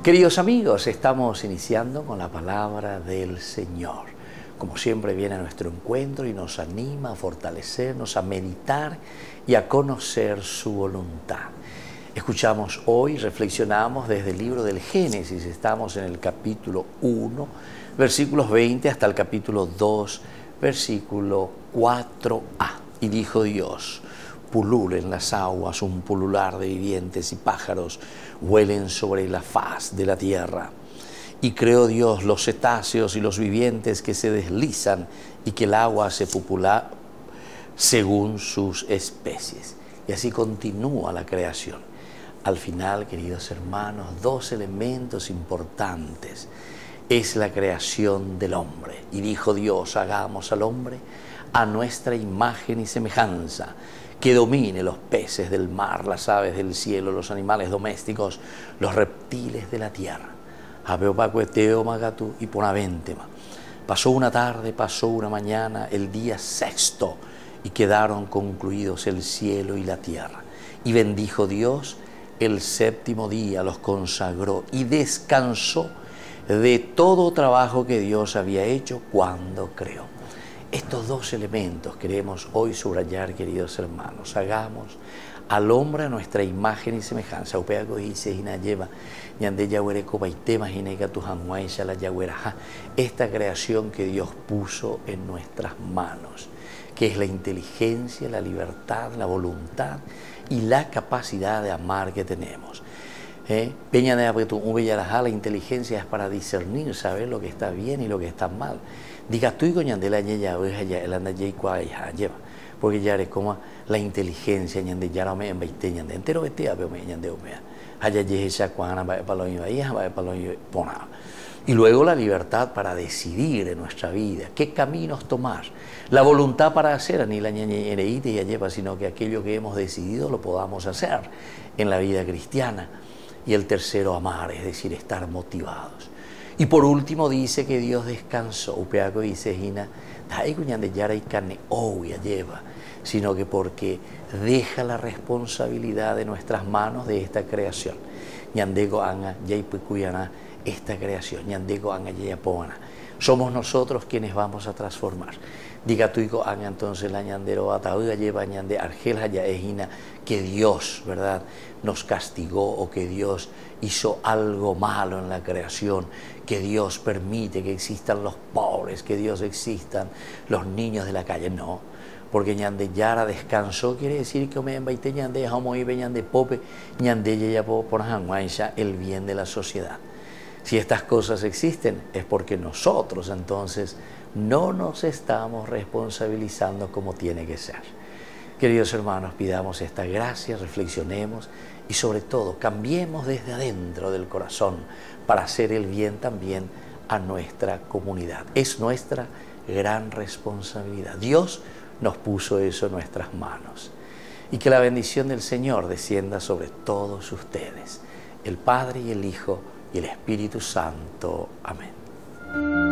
Queridos amigos, estamos iniciando con la palabra del Señor. Como siempre viene a nuestro encuentro y nos anima a fortalecernos, a meditar y a conocer su voluntad. Escuchamos hoy, reflexionamos desde el libro del Génesis, estamos en el capítulo 1, versículos 20 hasta el capítulo 2, versículo 4a. Y dijo Dios: pululen las aguas, un pulular de vivientes y pájaros vuelen sobre la faz de la tierra. Y creó Dios los cetáceos y los vivientes que se deslizan y que el agua se popula según sus especies. Y así continúa la creación. Al final, queridos hermanos, dos elementos importantes. Es la creación del hombre. Y dijo Dios: hagamos al hombre a nuestra imagen y semejanza, que domine los peces del mar, las aves del cielo, los animales domésticos, los reptiles de la tierra. Y pasó una tarde, pasó una mañana, el día sexto, y quedaron concluidos el cielo y la tierra. Y bendijo Dios el séptimo día, los consagró y descansó de todo trabajo que Dios había hecho cuando creó. Estos dos elementos queremos hoy subrayar, queridos hermanos. Hagamos al hombre a nuestra imagen y semejanza. Esta creación que Dios puso en nuestras manos, que es la inteligencia, la libertad, la voluntad y la capacidad de amar que tenemos. La inteligencia es para discernir, saber lo que está bien y lo que está mal. Diga tú y coñandela ya porque ya eres como la inteligencia ñande ya no me envaite ñande entero vete a ver me ñande omea haya esa cuana va para lo iba va para lo pona. Y luego la libertad para decidir en nuestra vida qué caminos tomar, la voluntad para hacer ni la ñañereíte y lleva, sino que aquello que hemos decidido lo podamos hacer en la vida cristiana. Y el tercero, amar, es decir, estar motivados. Y por último dice que Dios descansó, upeaco dice Gina, sino que porque deja la responsabilidad de nuestras manos de esta creación. Esta creación, somos nosotros quienes vamos a transformar. Diga tú entonces la ñandero ataúda lleva ñande argel ejina, que Dios, ¿verdad?, nos castigó o que Dios hizo algo malo en la creación, que Dios permite que existan los pobres, que Dios existan los niños de la calle. No, porque ñande yara descansó quiere decir que me envaite ñande homo ibe ñande pope ñande ya por hanguaisha el bien de la sociedad. Si estas cosas existen es porque nosotros entonces no nos estamos responsabilizando como tiene que ser. Queridos hermanos, pidamos esta gracia, reflexionemos y sobre todo cambiemos desde adentro del corazón para hacer el bien también a nuestra comunidad. Es nuestra gran responsabilidad. Dios nos puso eso en nuestras manos. Y que la bendición del Señor descienda sobre todos ustedes, el Padre y el Hijo y el Espíritu Santo. Amén.